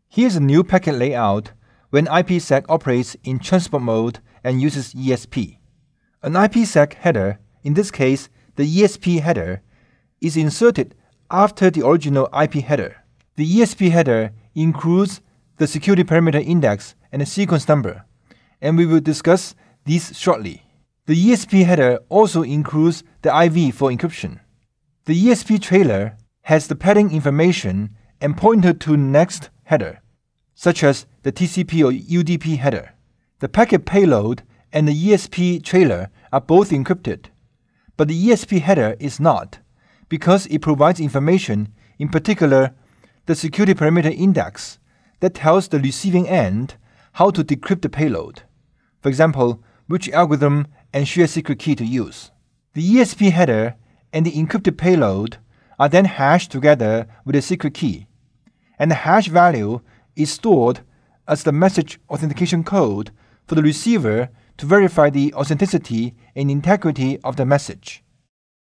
Here's a new packet layout when IPsec operates in transport mode and uses ESP. An IPsec header, in this case the ESP header, is inserted after the original IP header. The ESP header includes the security parameter index and the sequence number, and we will discuss these shortly. The ESP header also includes the IV for encryption. The ESP trailer has the padding information and pointer to next header, such as the TCP or UDP header. The packet payload and the ESP trailer are both encrypted, but the ESP header is not, because it provides information, in particular the security parameter index, that tells the receiving end how to decrypt the payload. For example, which algorithm and shared secret key to use. The ESP header and the encrypted payload are then hashed together with a secret key, and the hash value is stored as the message authentication code for the receiver to verify the authenticity and integrity of the message.